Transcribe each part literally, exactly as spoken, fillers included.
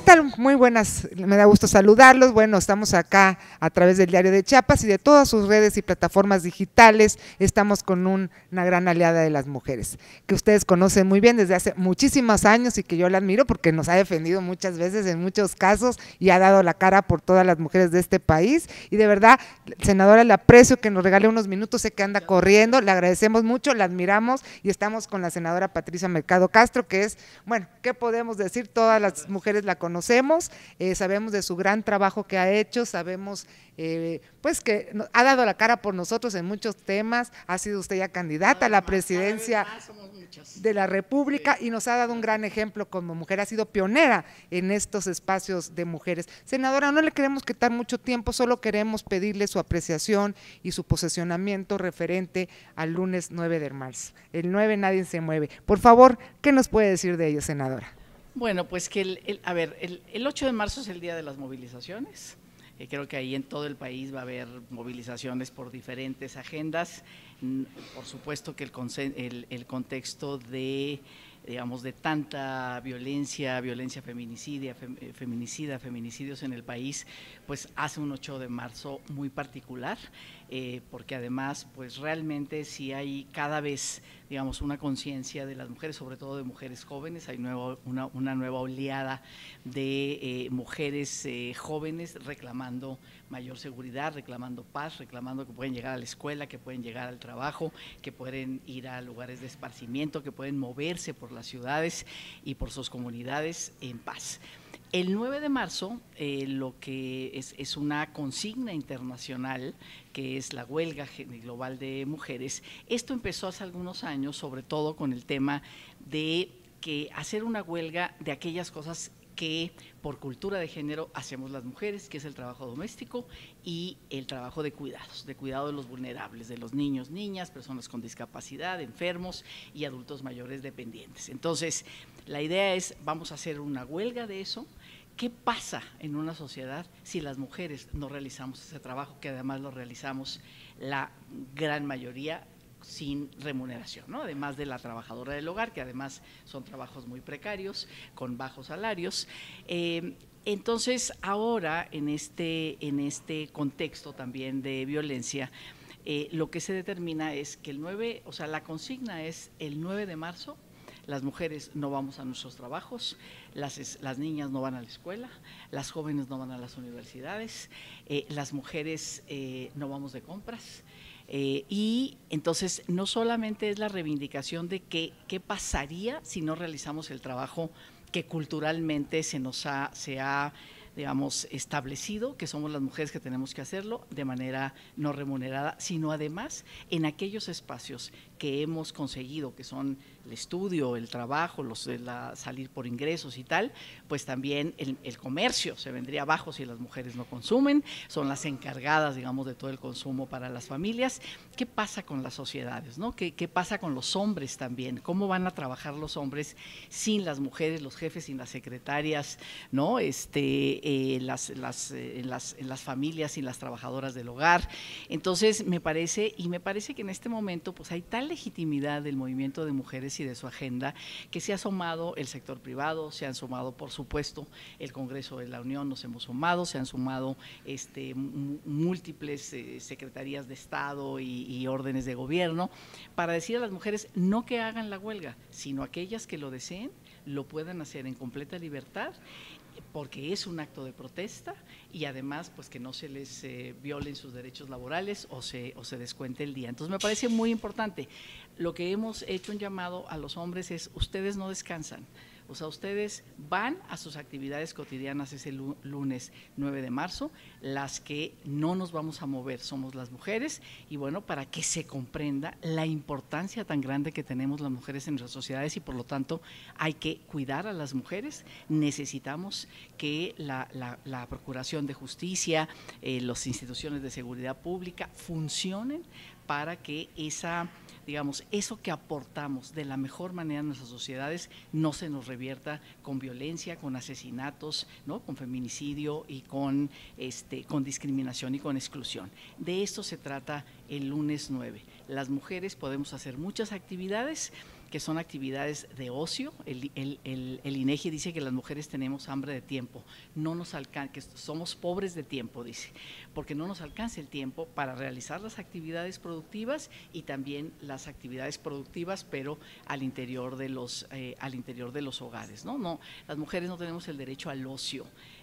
tal? Muy buenas, me da gusto saludarlos. Bueno, estamos acá a través del Diario de Chiapas y de todas sus redes y plataformas digitales. Estamos con un, una gran aliada de las mujeres, que ustedes conocen muy bien desde hace muchísimos años y que yo la admiro porque nos ha defendido muchas veces en muchos casos y ha dado la cara por todas las mujeres de este país. Y de verdad, senadora, le aprecio que nos regale unos minutos, sé que anda corriendo, le agradecemos mucho, la admiramos y estamos con la senadora Patricia Mercado Castro, que es, bueno, ¿qué podemos decir? Todas las mujeres la conocemos, eh, sabemos de su gran trabajo que ha hecho, sabemos eh, pues que ha dado la cara por nosotros en muchos temas, ha sido usted ya candidata a la presidencia de la República y nos ha dado un gran ejemplo como mujer, ha sido pionera en estos espacios de mujeres. Senadora, no le queremos quitar mucho tiempo, solo queremos pedirle su apreciación y su posicionamiento referente al lunes nueve de marzo. El nueve nadie se mueve. Por favor, ¿qué nos puede decir de ello, senadora? Bueno, pues que, el, el, a ver, el, el ocho de marzo es el día de las movilizaciones, eh, creo que ahí en todo el país va a haber movilizaciones por diferentes agendas, por supuesto que el, el, el contexto de, digamos, de tanta violencia, violencia feminicidia, fem, feminicida, feminicidios en el país, pues hace un ocho de marzo muy particular, eh, porque además, pues realmente sí hay cada vez, digamos, una conciencia de las mujeres, sobre todo de mujeres jóvenes, hay nuevo, una, una nueva oleada de eh, mujeres eh, jóvenes reclamando mayor seguridad, reclamando paz, reclamando que pueden llegar a la escuela, que pueden llegar al trabajo, que pueden ir a lugares de esparcimiento, que pueden moverse por las ciudades y por sus comunidades en paz. El nueve de marzo, eh, lo que es, es una consigna internacional, que es la huelga global de mujeres. Esto empezó hace algunos años, sobre todo con el tema de que hacer una huelga de aquellas cosas que por cultura de género hacemos las mujeres, que es el trabajo doméstico y el trabajo de cuidados, de cuidado de los vulnerables, de los niños, niñas, personas con discapacidad, enfermos y adultos mayores dependientes. Entonces, la idea es, vamos a hacer una huelga de eso. ¿Qué pasa en una sociedad si las mujeres no realizamos ese trabajo, que además lo realizamos la gran mayoría sin remuneración, ¿no? Además de la trabajadora del hogar, que además son trabajos muy precarios, con bajos salarios. Eh, entonces, ahora en este, en este contexto también de violencia, eh, lo que se determina es que el nueve, o sea, la consigna es el nueve de marzo, las mujeres no vamos a nuestros trabajos, las, las niñas no van a la escuela, las jóvenes no van a las universidades, eh, las mujeres eh, no vamos de compras. Eh, y entonces no solamente es la reivindicación de que, qué pasaría si no realizamos el trabajo que culturalmente se nos ha, se ha digamos, establecido, que somos las mujeres que tenemos que hacerlo de manera no remunerada, sino además en aquellos espacios que hemos conseguido, que son el estudio, el trabajo, los, la, salir por ingresos y tal, pues también el, el comercio se vendría abajo si las mujeres no consumen, son las encargadas, digamos, de todo el consumo para las familias. ¿Qué pasa con las sociedades, no? ¿Qué, qué pasa con los hombres también? ¿Cómo van a trabajar los hombres sin las mujeres, los jefes, sin las secretarias, no? Este, eh, las, las, eh, en, las, en las familias, sin las trabajadoras del hogar. Entonces, me parece, y me parece que en este momento, pues hay tal legitimidad del movimiento de mujeres y de su agenda, que se ha sumado el sector privado, se han sumado, por supuesto, el Congreso de la Unión, nos hemos sumado, se han sumado este, múltiples eh, secretarías de Estado y, y órdenes de gobierno, para decir a las mujeres no que hagan la huelga, sino aquellas que lo deseen, lo puedan hacer en completa libertad, porque es un acto de protesta y además pues que no se les eh, violen sus derechos laborales o se, o se descuente el día. Entonces me parece muy importante. Lo que hemos hecho un llamado a los hombres es, ustedes no descansan, o sea, ustedes van a sus actividades cotidianas ese lunes nueve de marzo, las que no nos vamos a mover somos las mujeres, y bueno, para que se comprenda la importancia tan grande que tenemos las mujeres en nuestras sociedades y por lo tanto hay que cuidar a las mujeres, necesitamos que la, la, la Procuración de Justicia, eh, las instituciones de seguridad pública funcionen para que esa, digamos, eso que aportamos de la mejor manera en nuestras sociedades no se nos revierta con violencia, con asesinatos, ¿no? Con feminicidio y con, este, con discriminación y con exclusión. De esto se trata el lunes nueve. Las mujeres podemos hacer muchas actividades que son actividades de ocio. El, el, el, el INEGI dice que las mujeres tenemos hambre de tiempo, no nos alcanza, que somos pobres de tiempo, dice, porque no nos alcanza el tiempo para realizar las actividades productivas y también las actividades productivas, pero al interior de los, eh, al interior de los hogares, ¿no? No, las mujeres no tenemos el derecho al ocio.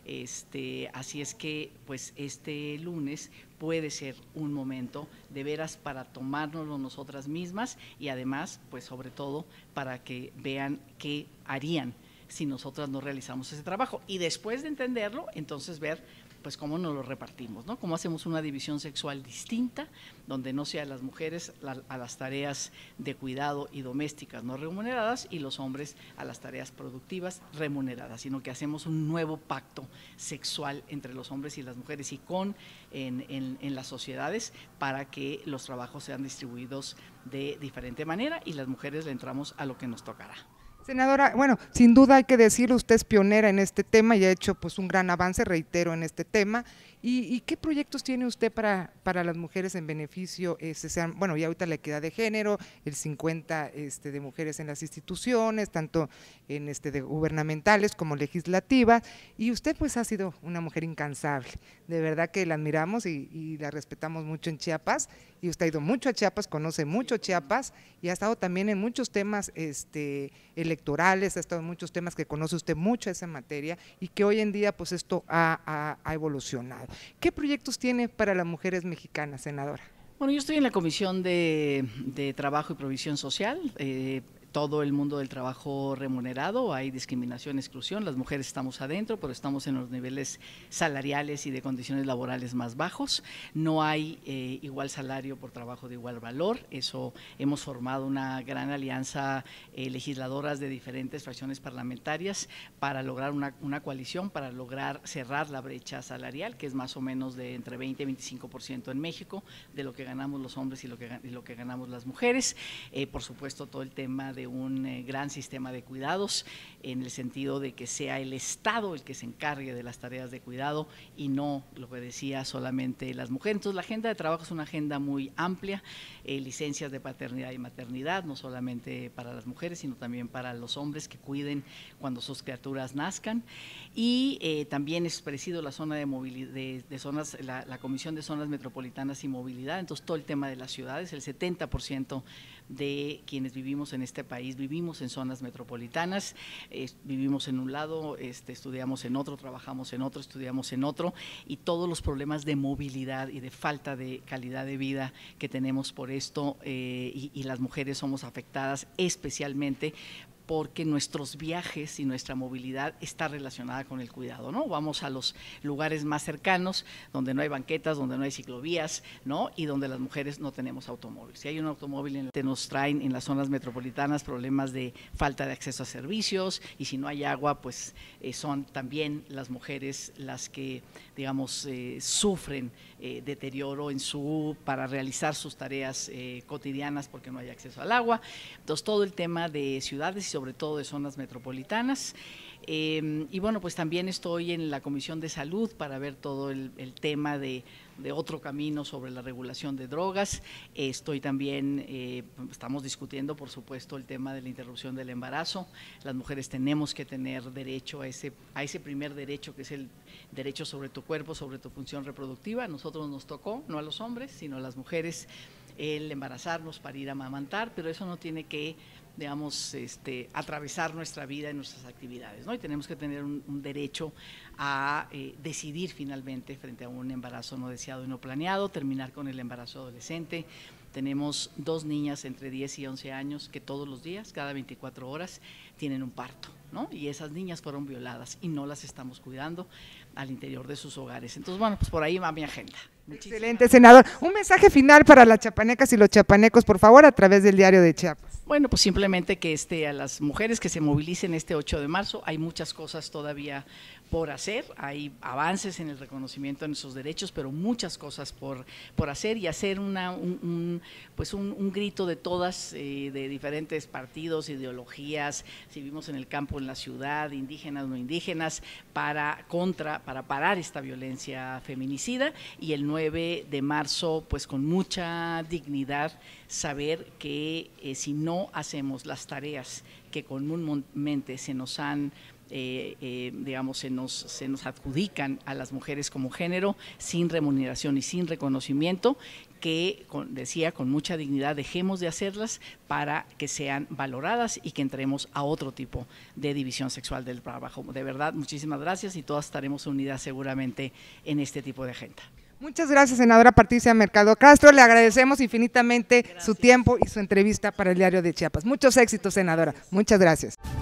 Este, así es que pues este lunes puede ser un momento de veras para tomárnoslo nosotras mismas y además pues sobre todo para que vean qué harían si nosotras no realizamos ese trabajo y después de entenderlo entonces ver pues cómo nos lo repartimos, ¿no? Cómo hacemos una división sexual distinta, donde no sean las mujeres la, a las tareas de cuidado y domésticas no remuneradas y los hombres a las tareas productivas remuneradas, sino que hacemos un nuevo pacto sexual entre los hombres y las mujeres y con en, en, en las sociedades para que los trabajos sean distribuidos de diferente manera y las mujeres le entramos a lo que nos tocará. Senadora, bueno, sin duda hay que decirlo, usted es pionera en este tema y ha hecho pues un gran avance, reitero, en este tema. ¿Y, y qué proyectos tiene usted para, para las mujeres en beneficio? Este, sean, bueno, ya ahorita la equidad de género, el cincuenta este, de mujeres en las instituciones, tanto en este de gubernamentales como legislativas, y usted pues ha sido una mujer incansable, de verdad que la admiramos y, y la respetamos mucho en Chiapas, y usted ha ido mucho a Chiapas, conoce mucho Chiapas y ha estado también en muchos temas este, electorales, ha estado en muchos temas que conoce usted mucho esa materia y que hoy en día pues esto ha, ha, ha evolucionado. ¿Qué proyectos tiene para las mujeres mexicanas, senadora? Bueno, yo estoy en la Comisión de, de Trabajo y Provisión Social, eh, todo el mundo del trabajo remunerado, hay discriminación, exclusión, las mujeres estamos adentro, pero estamos en los niveles salariales y de condiciones laborales más bajos, no hay eh, igual salario por trabajo de igual valor, eso hemos formado una gran alianza eh, legisladoras de diferentes fracciones parlamentarias para lograr una, una coalición, para lograr cerrar la brecha salarial, que es más o menos de entre veinte y veinticinco por ciento en México, de lo que ganamos los hombres y lo que, y lo que ganamos las mujeres, eh, por supuesto todo el tema de un eh, gran sistema de cuidados en el sentido de que sea el Estado el que se encargue de las tareas de cuidado y no lo que decía solamente las mujeres. Entonces la agenda de trabajo es una agenda muy amplia, eh, licencias de paternidad y maternidad, no solamente para las mujeres sino también para los hombres que cuiden cuando sus criaturas nazcan y eh, también es presido la zona de movilidad, de, de zonas, la, la Comisión de Zonas Metropolitanas y Movilidad, entonces todo el tema de las ciudades, el setenta por ciento de quienes vivimos en este país vivimos en zonas metropolitanas, eh, vivimos en un lado, este, estudiamos en otro, trabajamos en otro, estudiamos en otro y todos los problemas de movilidad y de falta de calidad de vida que tenemos por esto eh, y, y las mujeres somos afectadas especialmente porque nuestros viajes y nuestra movilidad está relacionada con el cuidado, ¿no? Vamos a los lugares más cercanos, donde no hay banquetas, donde no hay ciclovías, ¿no? Y donde las mujeres no tenemos automóvil. Si hay un automóvil, en el que nos traen en las zonas metropolitanas problemas de falta de acceso a servicios y si no hay agua, pues eh, son también las mujeres las que, digamos, eh, sufren eh, deterioro en su, para realizar sus tareas eh, cotidianas porque no hay acceso al agua. Entonces, todo el tema de ciudades y sobre todo de zonas metropolitanas. Eh, y bueno, pues también estoy en la Comisión de Salud para ver todo el, el tema de, de otro camino sobre la regulación de drogas. Eh, estoy también, eh, estamos discutiendo por supuesto el tema de la interrupción del embarazo. Las mujeres tenemos que tener derecho a ese, a ese primer derecho que es el derecho sobre tu cuerpo, sobre tu función reproductiva. A nosotros nos tocó, no a los hombres, sino a las mujeres, el embarazarnos para ir a amamantar, pero eso no tiene que digamos, este, atravesar nuestra vida y nuestras actividades, ¿no? Y tenemos que tener un, un derecho a eh, decidir finalmente frente a un embarazo no deseado y no planeado, terminar con el embarazo adolescente. Tenemos dos niñas entre diez y once años que todos los días, cada veinticuatro horas, tienen un parto, ¿no? Y esas niñas fueron violadas y no las estamos cuidando al interior de sus hogares. Entonces, bueno, pues por ahí va mi agenda. Muchísimas Excelente, senador. Un mensaje final para las chapanecas y los chapanecos, por favor, a través del Diario de Chiapas. Bueno, pues simplemente que este, a las mujeres que se movilicen este ocho de marzo, hay muchas cosas todavía por hacer, hay avances en el reconocimiento de nuestros derechos, pero muchas cosas por, por hacer y hacer una, un, un, pues un, un grito de todas, eh, de diferentes partidos, ideologías, si vivimos en el campo, en la ciudad, indígenas, no indígenas, para, contra, para parar esta violencia feminicida, y el nueve de marzo, pues con mucha dignidad, saber que eh, si no hacemos las tareas que comúnmente se nos han Eh, eh, digamos, se nos, se nos adjudican a las mujeres como género, sin remuneración y sin reconocimiento, que con, decía con mucha dignidad dejemos de hacerlas para que sean valoradas y que entremos a otro tipo de división sexual del trabajo. De verdad, muchísimas gracias, y todas estaremos unidas seguramente en este tipo de agenda. Muchas gracias, senadora Patricia Mercado Castro, le agradecemos infinitamente gracias. Su tiempo y su entrevista para el Diario de Chiapas. Muchos éxitos, senadora. Muchas gracias.